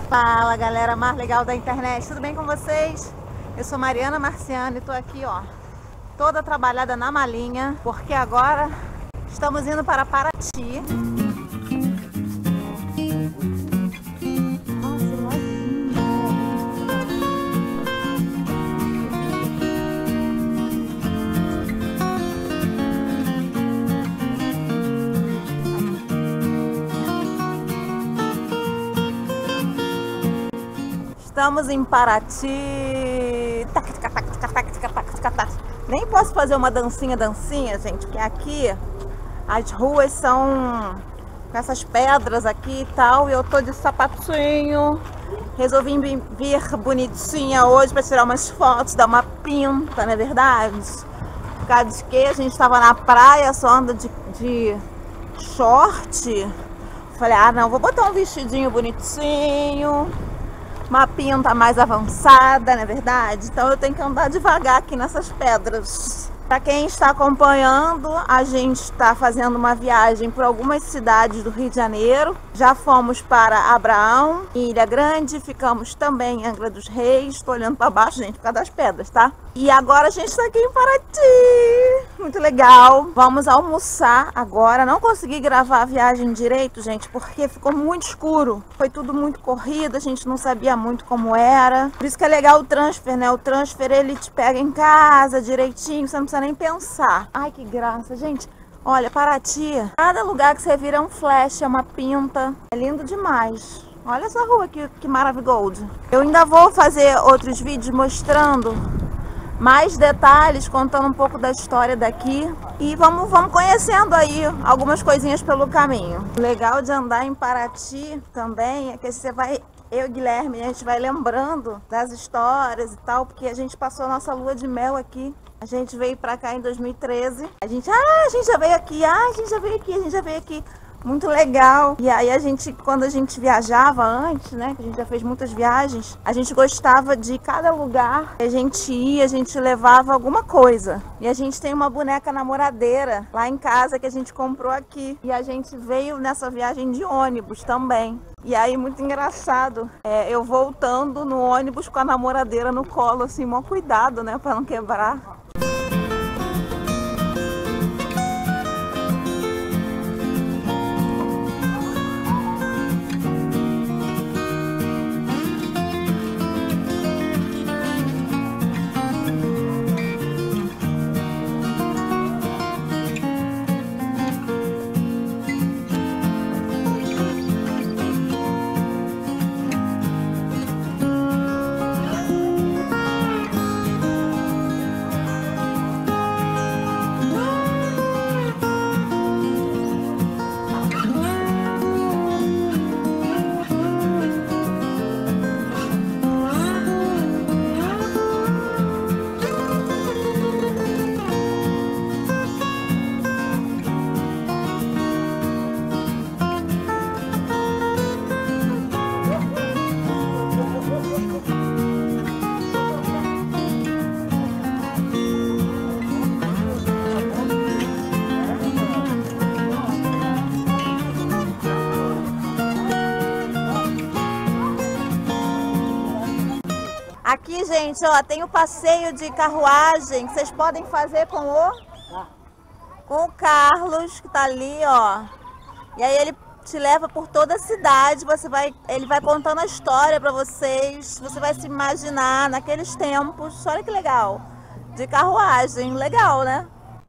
Fala, galera mais legal da internet, tudo bem com vocês? Eu sou Mariana Marciano e tô aqui, ó, toda trabalhada na malinha, porque agora estamos indo para Paraty. Estamos em Paraty. Nem posso fazer uma dancinha, gente, porque aqui as ruas são com essas pedras aqui e tal, e eu tô de sapatinho. Resolvi vir bonitinha hoje para tirar umas fotos, dar uma pinta, não é verdade? Por causa de que a gente estava na praia, só anda de short. Falei, ah não, vou botar um vestidinho bonitinho, uma pinta mais avançada, não é verdade? Então eu tenho que andar devagar aqui nessas pedras. Para quem está acompanhando, a gente está fazendo uma viagem por algumas cidades do Rio de Janeiro. Já fomos para Abraão, em Ilha Grande, ficamos também em Angra dos Reis. Estou olhando para baixo, gente, por causa das pedras, tá? E agora a gente está aqui em Paraty. Muito legal. Vamos almoçar agora. Não consegui gravar a viagem direito, gente, porque ficou muito escuro. Foi tudo muito corrido, a gente não sabia muito como era. Por isso que é legal o transfer, né? O transfer, ele te pega em casa direitinho, você não precisa nem pensar. Ai, que graça, gente. Olha, Paraty, cada lugar que você vira é um flash, é uma pinta. É lindo demais. Olha essa rua aqui, que maravilhosa. Eu ainda vou fazer outros vídeos mostrando mais detalhes, contando um pouco da história daqui. E vamos conhecendo aí algumas coisinhas pelo caminho. O legal de andar em Paraty também é que você vai... Eu e Guilherme, a gente vai lembrando das histórias e tal, porque a gente passou a nossa lua de mel aqui. A gente veio pra cá em 2013. A gente já veio aqui, a gente já veio aqui. Muito legal. E aí quando a gente viajava antes, né, que a gente já fez muitas viagens, a gente gostava de cada lugar que a gente ia, a gente levava alguma coisa. E a gente tem uma boneca namoradeira lá em casa que a gente comprou aqui. E a gente veio nessa viagem de ônibus também. E aí, muito engraçado, eu voltando no ônibus com a namoradeira no colo, assim, mó cuidado, né, pra não quebrar. Aqui, gente, ó, tem o passeio de carruagem que vocês podem fazer com o Carlos, que tá ali, ó. E aí ele te leva por toda a cidade, ele vai contando a história pra vocês, você vai se imaginar naqueles tempos. Olha que legal, de carruagem, legal, né?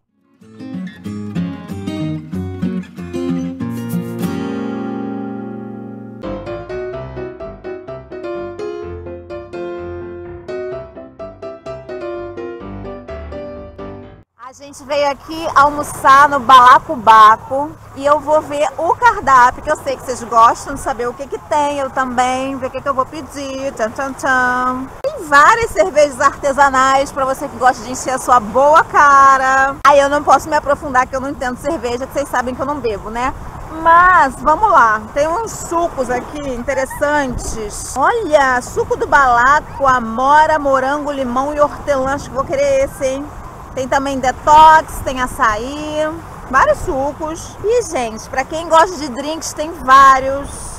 A gente veio aqui almoçar no Balacobaco e eu vou ver o cardápio, que eu sei que vocês gostam de saber o que tem, eu também, ver o que eu vou pedir. Tchan, tchan, tchan. Tem várias cervejas artesanais para você que gosta de encher a sua boa cara. Aí eu não posso me aprofundar que eu não entendo cerveja, que vocês sabem que eu não bebo, né? Mas, vamos lá, tem uns sucos aqui interessantes. Olha, suco do Balaco, amora, morango, limão e hortelã, acho que vou querer esse, hein? Tem também detox, tem açaí, vários sucos. E, gente, pra quem gosta de drinks, tem vários.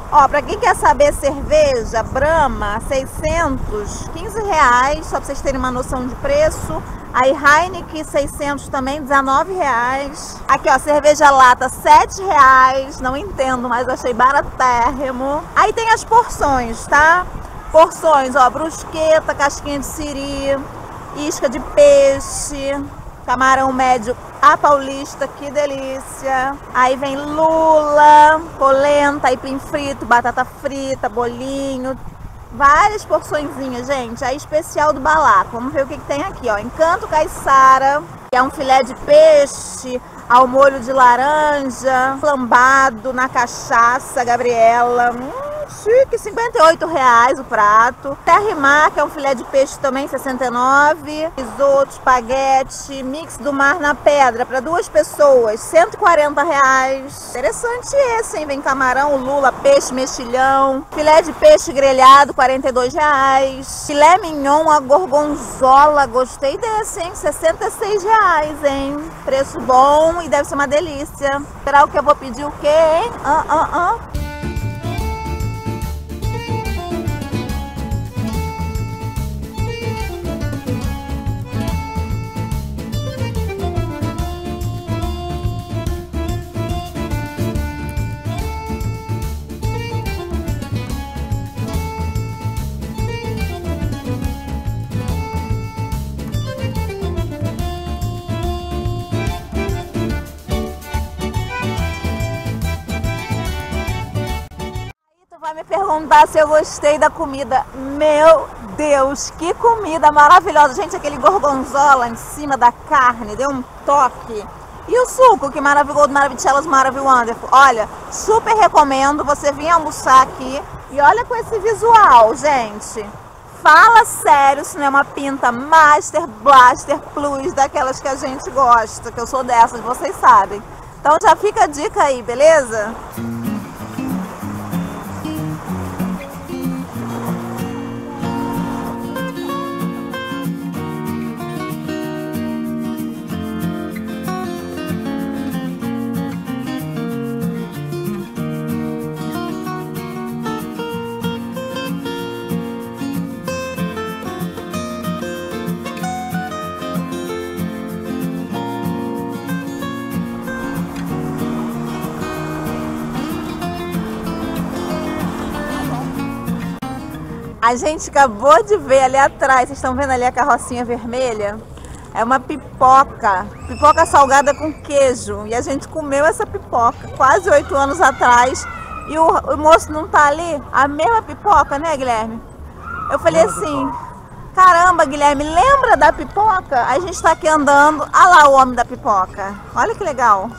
Ó, pra quem quer saber, cerveja Brahma, 600, R$15, só pra vocês terem uma noção de preço. Aí Heineken 600 também, R$19. Aqui, ó, cerveja lata, R$7. Não entendo, mas achei baratérrimo. Aí tem as porções, tá? Porções, ó, brusqueta, casquinha de siri, isca de peixe, camarão médio a paulista, que delícia. Aí vem lula, polenta, aipim frito, batata frita, bolinho. Várias porçõezinhas, gente. Aí especial do Balaco. Vamos ver o que tem aqui, ó. Encanto Caiçara, que é um filé de peixe ao molho de laranja, flambado na cachaça, Gabriela. Chique, R$58 o prato. Terrimar, que é um filé de peixe também, R$69. Risoto, espaguete, mix do mar na pedra para 2 pessoas, R$140. Interessante esse, hein? Vem camarão, lula, peixe, mexilhão. Filé de peixe grelhado, R$42. Filé mignon, a gorgonzola, gostei desse, hein? R$66, hein? Preço bom e deve ser uma delícia. Será o que eu vou pedir o quê, hein? Vai me perguntar se eu gostei da comida. Meu Deus, que comida maravilhosa. Gente, aquele gorgonzola em cima da carne deu um toque. E o suco, que Maravigold, Maravichelas, Maraviwonderful. Olha, super recomendo você vir almoçar aqui. E olha com esse visual, gente. Fala sério, se não é uma pinta Master Blaster Plus, daquelas que a gente gosta, que eu sou dessas, vocês sabem. Então já fica a dica aí, beleza? A gente acabou de ver ali atrás, vocês estão vendo ali a carrocinha vermelha? É uma pipoca, pipoca salgada com queijo. E a gente comeu essa pipoca quase 8 anos atrás. E o moço não tá ali? A mesma pipoca, né, Guilherme? Eu falei assim, caramba, Guilherme, lembra da pipoca? Aí a gente tá aqui andando, olha lá o homem da pipoca. Olha que legal.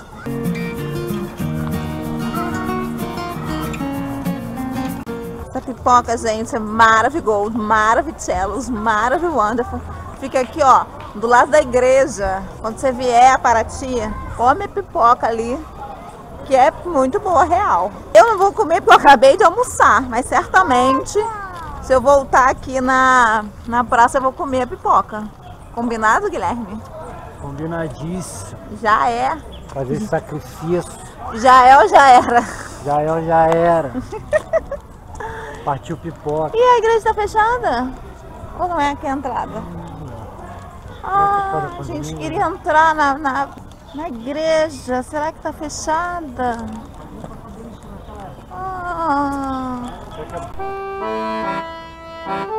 Essa pipoca, gente, é Maravigold, Maravichelas, Maraviwonderful. Fica aqui, ó, do lado da igreja. Quando você vier a Paraty, come a pipoca ali, que é muito boa, real. Eu não vou comer porque eu acabei de almoçar, mas certamente, se eu voltar aqui na praça, eu vou comer a pipoca. Combinado, Guilherme? Combinadíssimo. Já é. Fazer esse sacrifício. Já é ou já era? Já é ou já era. Partiu pipoca. E a igreja tá fechada? Ou não é aqui a entrada? Ah, a gente queria entrar na igreja. Será que tá fechada? Ah.